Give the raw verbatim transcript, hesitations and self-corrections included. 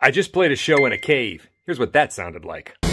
I just played a show in a cave. Here's what that sounded like.